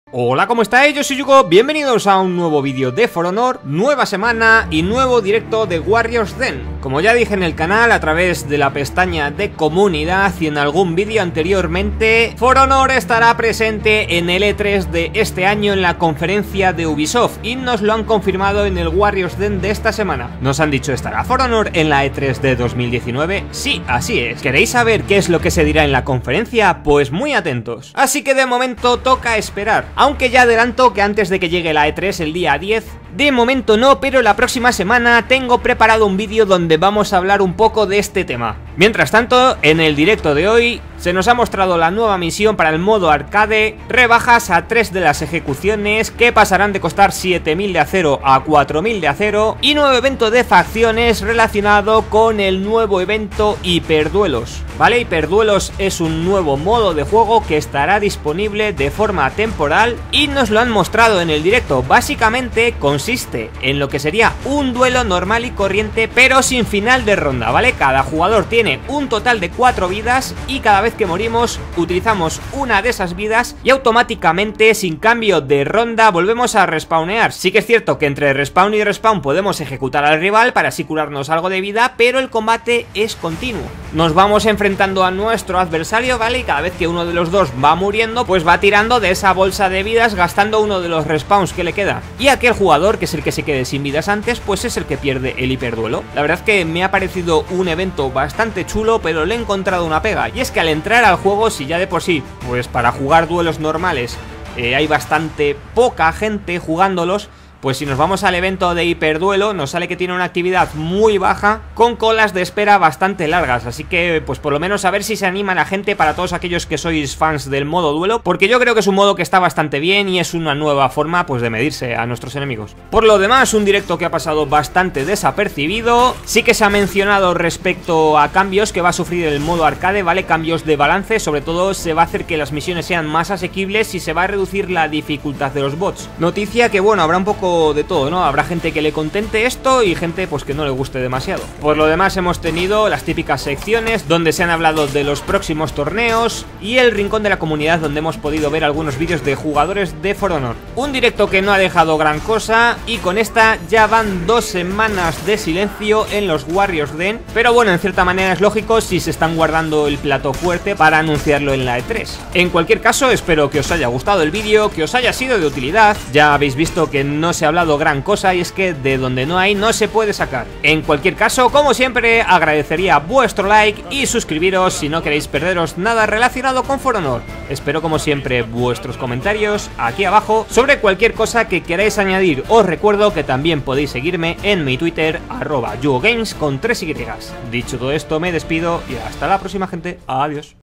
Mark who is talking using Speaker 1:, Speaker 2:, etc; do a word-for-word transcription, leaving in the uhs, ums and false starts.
Speaker 1: Hola, ¿cómo estáis? Yo soy Yugo, bienvenidos a un nuevo vídeo de For Honor, nueva semana y nuevo directo de Warriors Den. Como ya dije en el canal a través de la pestaña de comunidad y en algún vídeo anteriormente, For Honor estará presente en el E tres de este año en la conferencia de Ubisoft y nos lo han confirmado en el Warriors Den de esta semana. Nos han dicho, ¿estará For Honor en la E tres de dos mil diecinueve? Sí, así es. ¿Queréis saber qué es lo que se dirá en la conferencia? Pues muy atentos. Así que de momento toca esperar. Aunque ya adelanto que antes de que llegue la E tres el día diez, de momento no, pero la próxima semana tengo preparado un vídeo donde vamos a hablar un poco de este tema. Mientras tanto, en el directo de hoy se nos ha mostrado la nueva misión para el modo arcade, rebajas a tres de las ejecuciones que pasarán de costar siete mil de acero a cuatro mil de acero y nuevo evento de facciones relacionado con el nuevo evento Hiperduelos. ¿Vale? Hiperduelos es un nuevo modo de juego que estará disponible de forma temporal y nos lo han mostrado en el directo. Básicamente consiste en lo que sería un duelo normal y corriente pero sin final de ronda, ¿vale? Cada jugador tiene un total de cuatro vidas y cada vez que morimos utilizamos una de esas vidas y automáticamente sin cambio de ronda volvemos a respawnear. Sí que es cierto que entre respawn y respawn podemos ejecutar al rival para así curarnos algo de vida, pero el combate es continuo. Nos vamos enfrentando a nuestro adversario, ¿vale? Y cada vez que uno de los dos va muriendo, pues va tirando de esa bolsa de vidas gastando uno de los respawns que le queda. Y aquel jugador, que es el que se quede sin vidas antes, pues es el que pierde el hiperduelo. La verdad es que me ha parecido un evento bastante chulo, pero le he encontrado una pega. Y es que al entrar al juego, si ya de por sí, pues para jugar duelos normales eh, hay bastante poca gente jugándolos, pues si nos vamos al evento de hiperduelo nos sale que tiene una actividad muy baja con colas de espera bastante largas, así que pues por lo menos a ver si se anima la gente para todos aquellos que sois fans del modo duelo, porque yo creo que es un modo que está bastante bien y es una nueva forma pues de medirse a nuestros enemigos. Por lo demás, un directo que ha pasado bastante desapercibido. Sí que se ha mencionado respecto a cambios que va a sufrir el modo arcade, ¿vale? Cambios de balance, sobre todo se va a hacer que las misiones sean más asequibles y se va a reducir la dificultad de los bots. Noticia que bueno, habrá un poco de todo, ¿no? Habrá gente que le contente esto y gente pues que no le guste demasiado. Por lo demás hemos tenido las típicas secciones donde se han hablado de los próximos torneos y el rincón de la comunidad donde hemos podido ver algunos vídeos de jugadores de For Honor. Un directo que no ha dejado gran cosa y con esta ya van dos semanas de silencio en los Warriors Den, pero bueno, en cierta manera es lógico si se están guardando el plato fuerte para anunciarlo en la E tres. En cualquier caso, espero que os haya gustado el vídeo, que os haya sido de utilidad. Ya habéis visto que no se ha hablado gran cosa y es que de donde no hay no se puede sacar. En cualquier caso, como siempre, agradecería vuestro like y suscribiros si no queréis perderos nada relacionado con For Honor. Espero como siempre vuestros comentarios aquí abajo sobre cualquier cosa que queráis añadir. Os recuerdo que también podéis seguirme en mi Twitter arroba yugogames con tres Y. Dicho todo esto, me despido y hasta la próxima, gente. Adiós.